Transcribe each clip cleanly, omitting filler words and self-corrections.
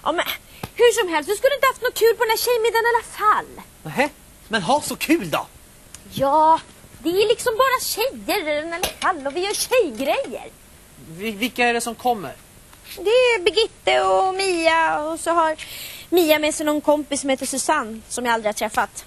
Ja, men hur som helst, du skulle inte haft något kul på den här tjejmiddagen i alla fall. Nej, men ha så kul då. Ja, det är liksom bara tjejer i alla fall och vi gör tjejgrejer. Vilka är det som kommer? Det är Birgitte och Mia och så har Mia med sig någon kompis som heter Susanne som jag aldrig har träffat.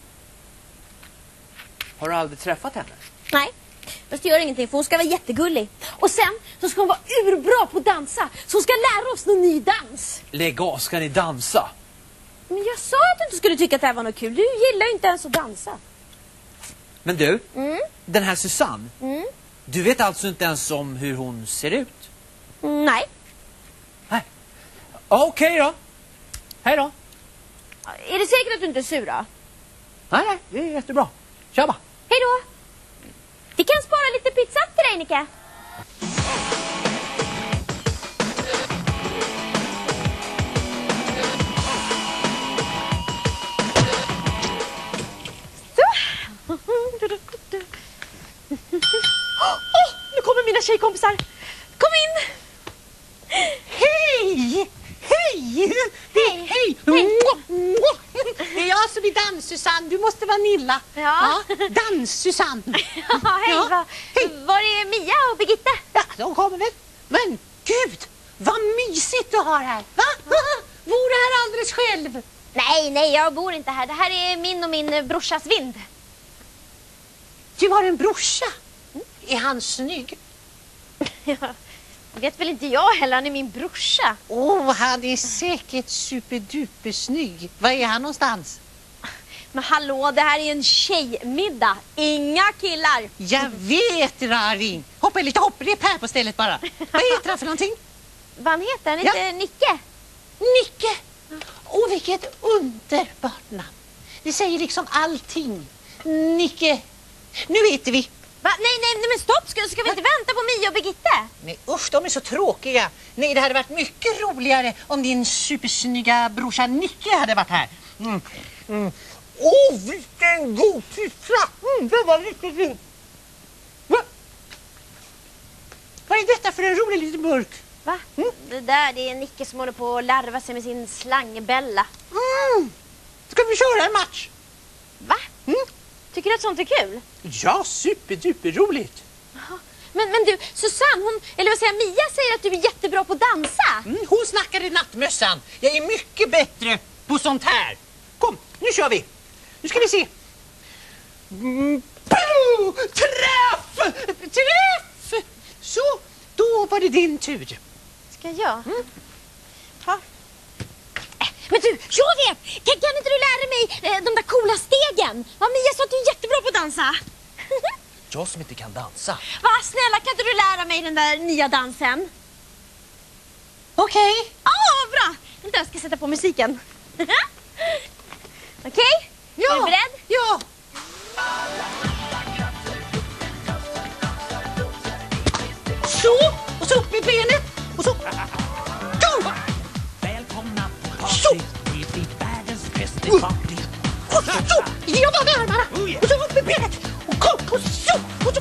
Har du aldrig träffat henne? Nej, fast det gör ingenting för hon ska vara jättegullig. Och sen så ska hon vara urbra på att dansa så hon ska lära oss någon ny dans. Lägg av, ska ni dansa? Men jag sa att du inte skulle tycka att det här var något kul. Du gillar ju inte ens att dansa. Men du, den här Susanne, du vet alltså inte ens om hur hon ser ut? Nej. Nej. Okej då. Hej då. Är det säkert att du inte är sur då? Nej, det är jättebra. Kör bara. Hej då. Vi kan spara lite pizza till dig, Nicke. Nu kommer mina tjejkompisar. Kom in. Hej! Hej! Hej! Det är jag som är dans-Susanne. Du måste vara Nilla. Ja. Dans-Susanne. Ja, hej. Var är Mia och Birgitte? Ja, de kommer väl. Men gud, vad mysigt du har här. Va? Bor du här alldeles själv? Nej, jag bor inte här. Det här är min och min brorsas vind. Du har en brorsa. Är han snygg? Ja, det vet väl inte jag heller. Han är min brorsa. Han är säkert superduper snygg. Var är han någonstans? Men hallå, det här är en tjejmiddag. Inga killar. Jag vet, Raring. Hoppa lite hopprep här på stället bara. Vad heter han för någonting? Vad han heter? Han heter Nicke. Nicke. Vilket underbart namn. Det säger liksom allting. Nicke. Nu vet vi. Va? Nej, men stopp. Ska vi inte vänta på Mia och Birgitte? Nej, usch, de är så tråkiga. Nej, det hade varit mycket roligare om din supersnygga brorsa Nicke hade varit här. Vilken god pizza! Det var riktigt god. Vad är detta för en rolig liten burk? Va? Det är Nicke som håller på att larva sig med sin slangbella. Ska vi köra en match? Va? Tycker du att sånt är kul? Ja, superduper roligt. Men du, Susanne, Mia säger att du är jättebra på att dansa. Hon snackade i nattmössan. Jag är mycket bättre på sånt här. Kom, nu kör vi. Nu ska vi se. Träff! Träff! Så, då var det din tur. Ska jag? Ha. Men du, jag vet! Kan inte du lära mig de där coola stegen? Ja, Mia sa att du är jättebra på att dansa. Jag som inte kan dansa. Va, snälla, kan inte du lära mig den där nya dansen? Okej. Bra! Vänta, jag ska sätta på musiken. Okej? Ja. Är du beredd? Ja. Så, och så upp med benet. Och så. Go! Välkomna Så. till världens bästa party. Och så, jag var med armarna. Och så upp med benet. Och kom, och så. Och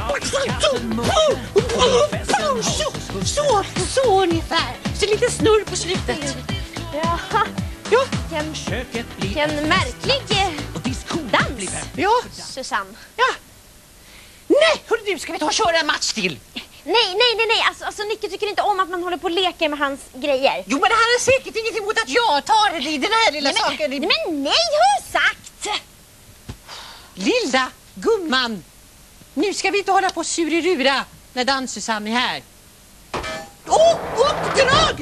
så. Så ungefär. Så lite snurr på slutet. Ja. Ja. Vilken märklig dans, Ja. Susanne. Ja. Nej, hörru du, ska vi ta och köra en match till? Nej. Alltså Nicke tycker inte om att man håller på och leker med hans grejer. Jo, men han har säkert inget emot att jag tar i den här lilla saken. Men nej, har jag sagt! Lilla gumman, nu ska vi inte hålla på surirura när dans-Susanne är här. Uppdrag!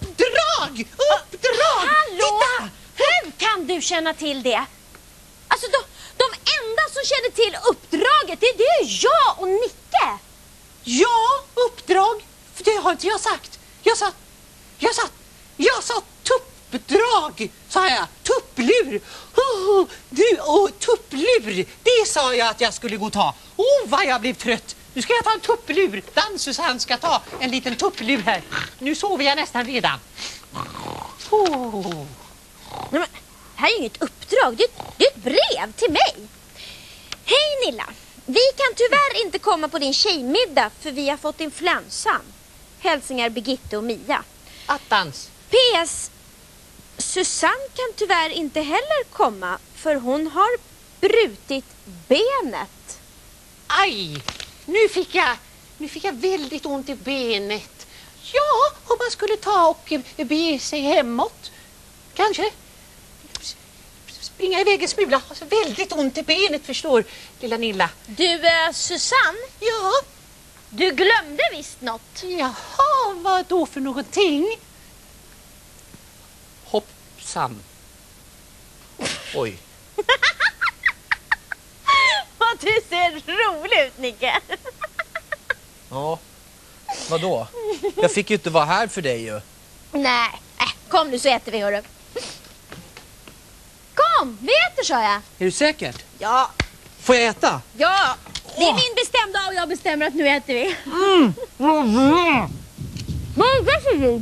Hallå! Titta! Hur kan du känna till det? Alltså de enda som känner till uppdraget, det är jag och Nicke. Ja, uppdrag. För det har inte jag sagt. Jag sa tuppdrag, sa jag. Tupplur. Tupplur. Det sa jag att jag skulle gå och ta. Vad jag blev trött. Nu ska jag ta en tupplur. Dans-Susanne ska ta en liten tupplur här. Nu sover jag nästan redan. Nej, men, det här är ju inget uppdrag, det är ett brev till mig. Hej Nilla, vi kan tyvärr inte komma på din tjejmiddag för vi har fått influensan. Hälsningar Birgitte och Mia. Attans. PS. Susanne kan tyvärr inte heller komma för hon har brutit benet. Aj, nu fick jag väldigt ont i benet. Ja, om man skulle ta och bege sig hemåt. Kanske springa iväg en smula. Alltså, väldigt ont i benet, förstår lilla Nilla. Du, Susanne, Ja, du glömde visst något. jaha, vad då för någonting? Hoppsan. Oj. Vad du ser rolig ut, Nicke. Ja, vadå? Jag fick ju inte vara här för dig ju. Nej, kom nu så äter vi, hörru. Kom, vi äter, sa jag. Är du säkert? Ja, Får jag äta? ja. Det är min bestämda och jag bestämmer att nu äter vi. Varsågod.